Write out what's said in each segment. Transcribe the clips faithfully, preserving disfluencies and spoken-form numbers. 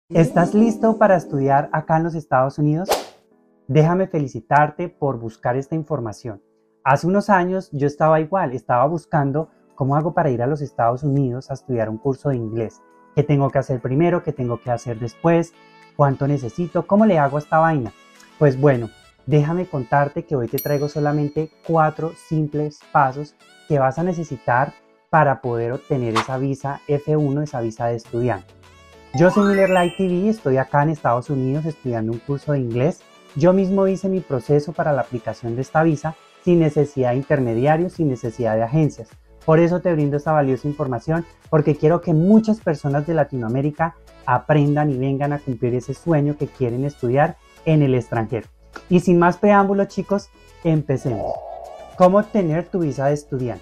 ¿Estás listo para estudiar acá en los Estados Unidos? Déjame felicitarte por buscar esta información. Hace unos años yo estaba igual, estaba buscando cómo hago para ir a los Estados Unidos a estudiar un curso de inglés. ¿Qué tengo que hacer primero? ¿Qué tengo que hacer después? ¿Cuánto necesito? ¿Cómo le hago a esta vaina? Pues bueno, déjame contarte que hoy te traigo solamente cuatro simples pasos que vas a necesitar para poder obtener esa visa F uno, esa visa de estudiante. Yo soy Miller Light T V, estoy acá en Estados Unidos estudiando un curso de inglés. Yo mismo hice mi proceso para la aplicación de esta visa sin necesidad de intermediarios, sin necesidad de agencias. Por eso te brindo esta valiosa información, porque quiero que muchas personas de Latinoamérica aprendan y vengan a cumplir ese sueño que quieren estudiar en el extranjero. Y sin más preámbulos, chicos, empecemos. ¿Cómo obtener tu visa de estudiante?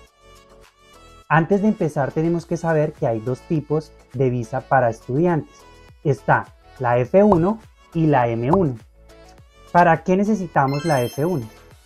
Antes de empezar tenemos que saber que hay dos tipos de visa para estudiantes. Está la F uno y la M uno. ¿Para qué necesitamos la F uno?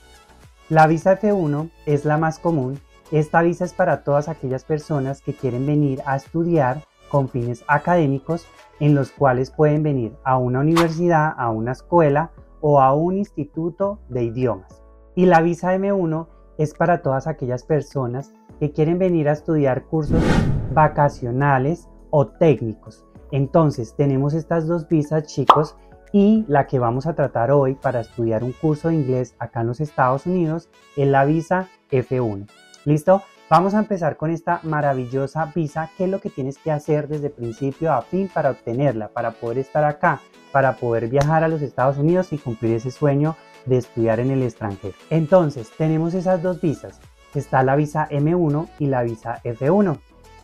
La visa F uno es la más común. Esta visa es para todas aquellas personas que quieren venir a estudiar con fines académicos, en los cuales pueden venir a una universidad, a una escuela o a un instituto de idiomas. Y la visa M uno es para todas aquellas personas que quieren venir a estudiar cursos vacacionales o técnicos. Entonces tenemos estas dos visas, chicos, y la que vamos a tratar hoy para estudiar un curso de inglés acá en los Estados Unidos es la visa F uno. ¿Listo? Vamos a empezar con esta maravillosa visa. ¿Qué es lo que tienes que hacer desde principio a fin para obtenerla, para poder estar acá, para poder viajar a los Estados Unidos y cumplir ese sueño de estudiar en el extranjero? Entonces tenemos esas dos visas. Está la visa M uno y la visa F uno.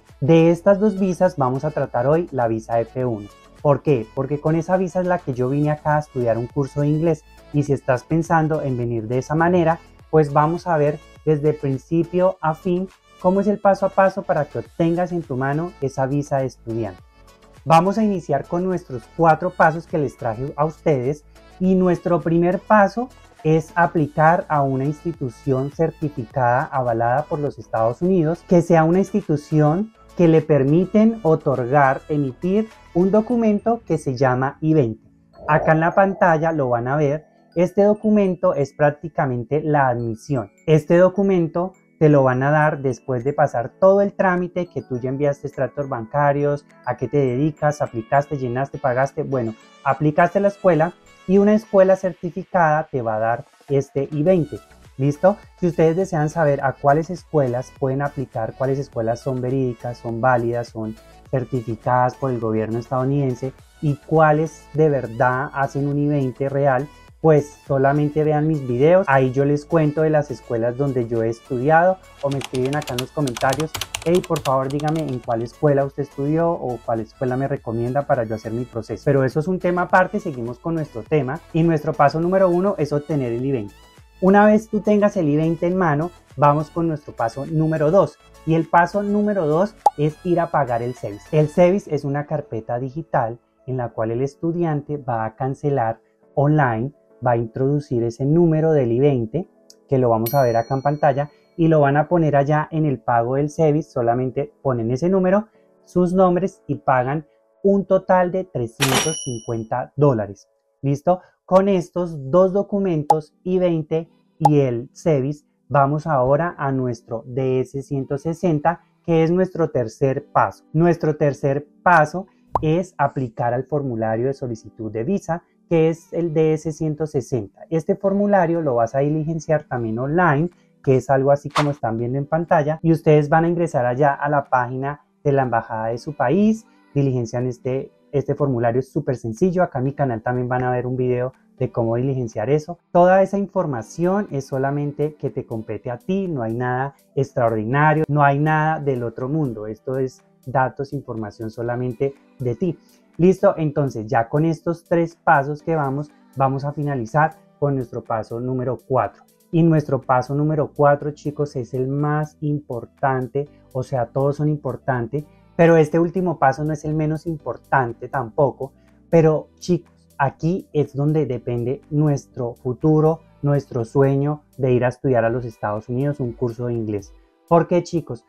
De estas dos visas vamos a tratar hoy la visa F uno. ¿Por qué? Porque con esa visa es la que yo vine acá a estudiar un curso de inglés, y si estás pensando en venir de esa manera, pues vamos a ver desde principio a fin cómo es el paso a paso para que obtengas en tu mano esa visa de estudiante. Vamos a iniciar con nuestros cuatro pasos que les traje a ustedes, y nuestro primer paso es aplicar a una institución certificada avalada por los Estados Unidos, que sea una institución que le permiten otorgar, emitir un documento que se llama I veinte. Acá en la pantalla lo van a ver. Este documento es prácticamente la admisión. Este documento te lo van a dar después de pasar todo el trámite que tú ya enviaste, extractos bancarios, a qué te dedicas, aplicaste, llenaste, pagaste. Bueno, aplicaste a la escuela y una escuela certificada te va a dar este I veinte. ¿Listo? Si ustedes desean saber a cuáles escuelas pueden aplicar, cuáles escuelas son verídicas, son válidas, son certificadas por el gobierno estadounidense y cuáles de verdad hacen un I veinte real, pues solamente vean mis videos. Ahí yo les cuento de las escuelas donde yo he estudiado, o me escriben acá en los comentarios: hey, por favor dígame en cuál escuela usted estudió o cuál escuela me recomienda para yo hacer mi proceso. Pero eso es un tema aparte. Seguimos con nuestro tema, y nuestro paso número uno es obtener el I veinte. Una vez tú tengas el I veinte en mano, vamos con nuestro paso número dos. Y el paso número dos es ir a pagar el SEVIS. El SEVIS es una carpeta digital en la cual el estudiante va a cancelar online, va a introducir ese número del I veinte, que lo vamos a ver acá en pantalla, y lo van a poner allá en el pago del SEVIS. Solamente ponen ese número, sus nombres, y pagan un total de trescientos cincuenta dólares. ¿Listo? Con estos dos documentos, I veinte y el SEVIS, vamos ahora a nuestro D S ciento sesenta, que es nuestro tercer paso. Nuestro tercer paso es aplicar al formulario de solicitud de visa, que es el D S ciento sesenta. Este formulario lo vas a diligenciar también online, que es algo así como están viendo en pantalla, y ustedes van a ingresar allá a la página de la embajada de su país, diligencian este Este formulario. Es súper sencillo. Acá en mi canal también van a ver un video de cómo diligenciar eso. Toda esa información es solamente que te compete a ti, no hay nada extraordinario, no hay nada del otro mundo. Esto es datos, información solamente de ti. Listo, entonces ya con estos tres pasos que vamos, vamos a finalizar con nuestro paso número cuatro. Y nuestro paso número cuatro, chicos, es el más importante. O sea, todos son importantes, pero este último paso no es el menos importante tampoco. Pero chicos, aquí es donde depende nuestro futuro, nuestro sueño de ir a estudiar a los Estados Unidos un curso de inglés. ¿Por qué, chicos?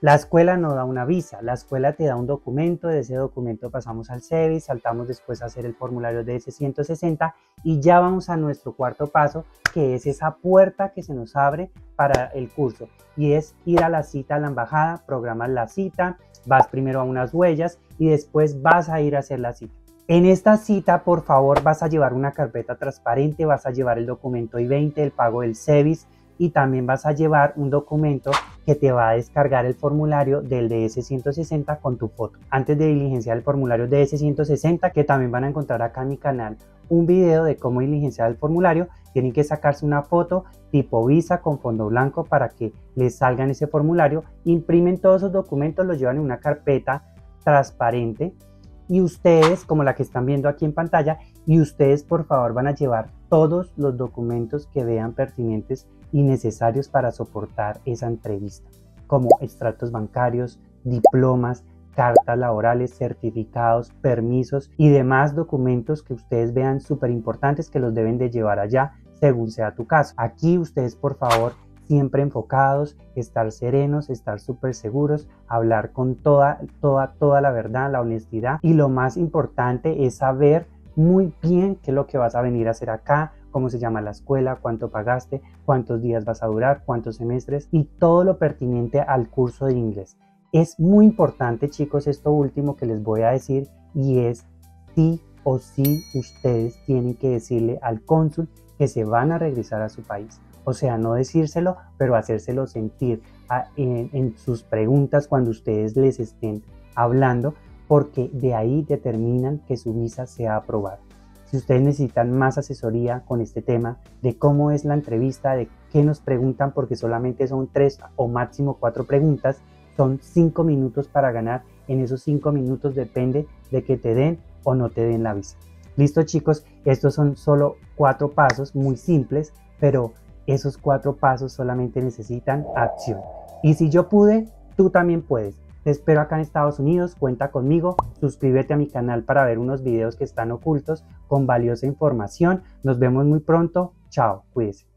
La escuela no da una visa, la escuela te da un documento, de ese documento pasamos al SEVIS, saltamos después a hacer el formulario de ese ciento sesenta y ya vamos a nuestro cuarto paso, que es esa puerta que se nos abre para el curso, y es ir a la cita a la embajada, programas la cita, vas primero a unas huellas y después vas a ir a hacer la cita. En esta cita, por favor, vas a llevar una carpeta transparente, vas a llevar el documento I veinte, el pago del SEVIS, y también vas a llevar un documento que te va a descargar el formulario del D S ciento sesenta con tu foto. Antes de diligenciar el formulario D S ciento sesenta, que también van a encontrar acá en mi canal un video de cómo diligenciar el formulario, tienen que sacarse una foto tipo visa con fondo blanco para que les salga en ese formulario, imprimen todos esos documentos, los llevan en una carpeta transparente y ustedes, como la que están viendo aquí en pantalla, y ustedes por favor van a llevar todos los documentos que vean pertinentes y necesarios para soportar esa entrevista, como extractos bancarios, diplomas, cartas laborales, certificados, permisos y demás documentos que ustedes vean súper importantes que los deben de llevar allá según sea tu caso. Aquí ustedes por favor siempre enfocados, estar serenos, estar súper seguros, hablar con toda, toda, toda la verdad, la honestidad, y lo más importante es saber muy bien qué es lo que vas a venir a hacer acá, cómo se llama la escuela, cuánto pagaste, cuántos días vas a durar, cuántos semestres y todo lo pertinente al curso de inglés. Es muy importante, chicos, esto último que les voy a decir, y es sí o sí ustedes tienen que decirle al cónsul que se van a regresar a su país. O sea, no decírselo, pero hacérselo sentir a, en, en sus preguntas cuando ustedes les estén hablando, porque de ahí determinan que su visa sea aprobada. Si ustedes necesitan más asesoría con este tema, de cómo es la entrevista, de qué nos preguntan, porque solamente son tres o máximo cuatro preguntas, son cinco minutos para ganar. En esos cinco minutos depende de que te den o no te den la visa. Listo, chicos, estos son solo cuatro pasos muy simples, pero esos cuatro pasos solamente necesitan acción. Y si yo pude, tú también puedes. Te espero acá en Estados Unidos, cuenta conmigo, suscríbete a mi canal para ver unos videos que están ocultos con valiosa información. Nos vemos muy pronto, chao, cuídese.